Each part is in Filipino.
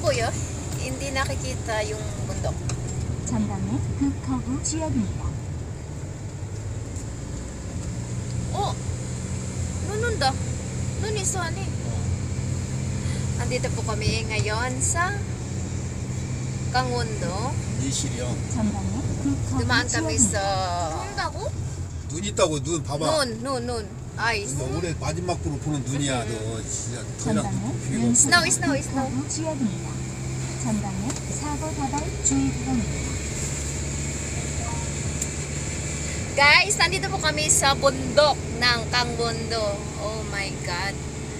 boyo. Hindi nakikita yung bundok. 전방에 극허브 지역입니다. Nun daw. Nun iso ani. Andito po kami ngayon sa 강원도. 미실이요. 전방에 극허브 Dumaan kami 지역입니다. sa 온다고? 눈 있다고 눈 봐봐. nun. Ice. 너 올해 마지막으로 보는 눈이야. 너 진짜 더 이상 전방에 필요가 없어. Snow. 극허브 지역입니다. 전방에 사고 다발 주의 구간입니다. Guys, nandito po kami sa bundok ng Kangbondo. Oh my God.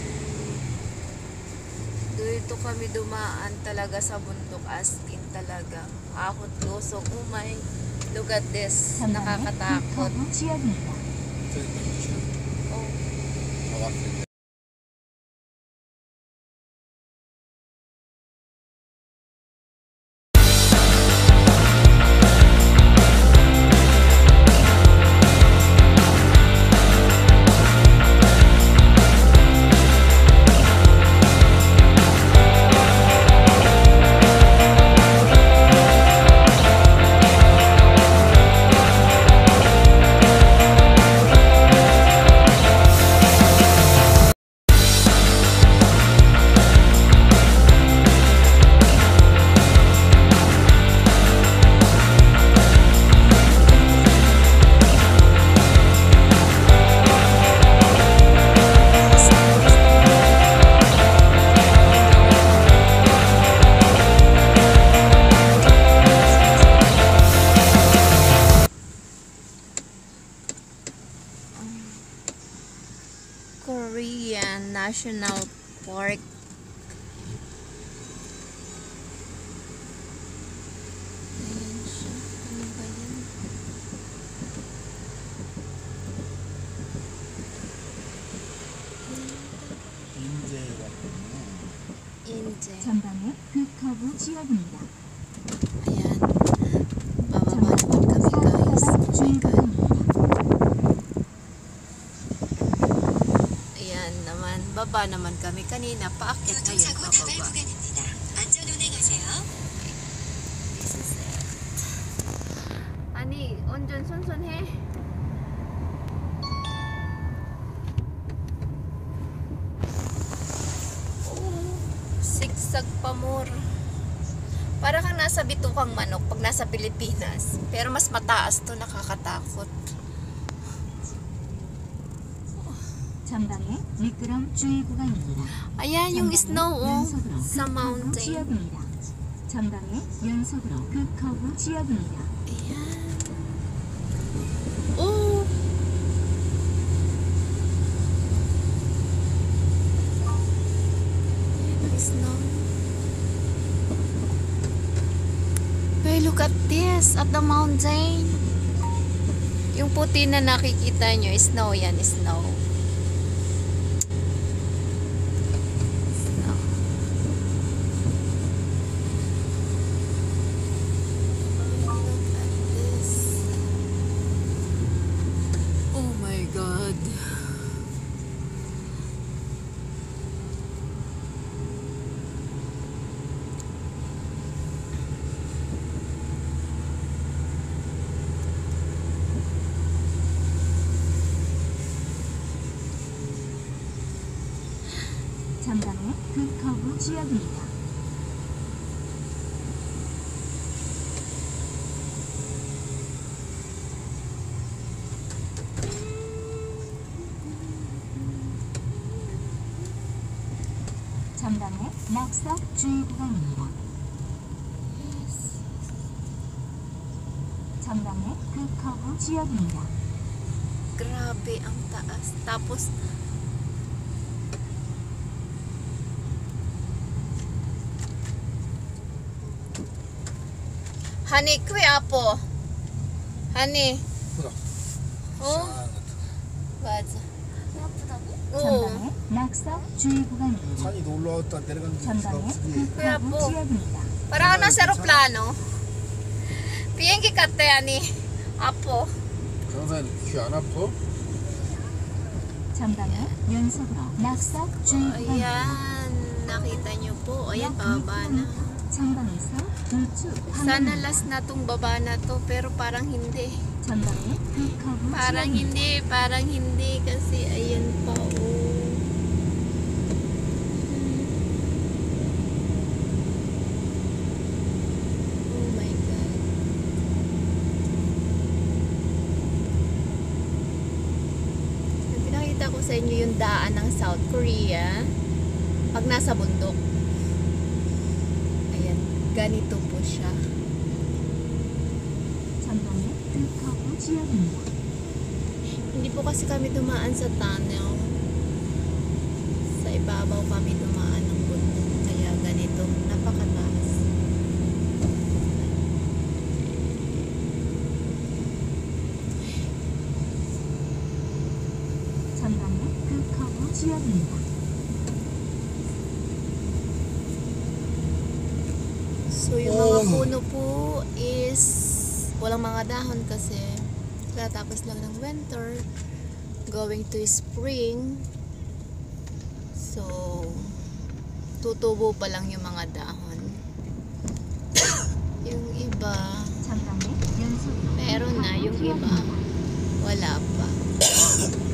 Dito kami dumaan talaga sa bundok. As in talaga. Akot lusog. Oh my. Look at this. 전방에 Nakakatakot. 극허브 지역입니다. 저기 미실. Oh. 다 왔어. Korean National Park. Ayan siya. Ano ba yan? 인제가 Inje. 전방에 극허브 지역입니다. Ayan. Bababa 전방에 naman kami, 사고 guys. 다발 Oh my 주의 God. 구간입니다. Ayan naman. Baba naman kami. Kanina paakyat, ngayon 교통사고 다발 bababa. 구간입니다. 안전 운행하세요. This is it. 아니, 운전 선선해? Sigsag pa more. Para kang nasa bitukang manok pag nasa Pilipinas. Pero mas mataas to, nakakatakot. 전방에 미끄럼 주의 구간입니다. Ayan yung 전방에 snow, oh. 연속으로 Sa 극허브 mountain. 지역입니다. 전방에 연속으로 극허브 지역입니다. Ayan. Oh! Ayan, snow. Hey, look at this, at the mountain. Yung puti na nakikita nyo, snow yan, snow. Snow. Look at this. Oh my God. 전방에 극허브 지역입니다. 전방에 낙석 주의 구간입니다. 전방에 극허브 지역입니다. Grabe ang taas. Tapos, Honey, kwe apo. Honey. 보다. Oh, 아, 맞아. 아프다고? Oo. 전방에 낙석 주의 구간입니다. 산이 올라왔다 내려가는 게 전방에 없지. Kaya 극허브 po. 지역입니다. Para ka nasa aeroplano. Piyengi kate, ani. Apo. 강산 귀안 아파? 전방에 연속으로 낙석 주의 구간입니다. Ayan. nakita nyo po. Ayan, pababa na. 전방에서 우측 Sana last na tong baba na to, pero parang hindi. 전방에 흑커브 Parang hindi kasi ayan pa oh. Oh my God. Pinakita ko sa inyo yung daan ng South Korea pag nasa bundok. Ayan, ganito po siya. 전방에 흑커브 지역입니다. Hindi po kasi kami dumaan sa tunnel. Sa ibabaw kami dumaan ng bundok. Kaya ganito, napakataas. 전방에 흑커브 지역입니다. So yung mga puno po is walang mga dahon kasi tapos lang ng winter, going to spring. So tutubo pa lang yung mga dahon. Yung iba 전방에 연속 meron na, yung iba wala pa.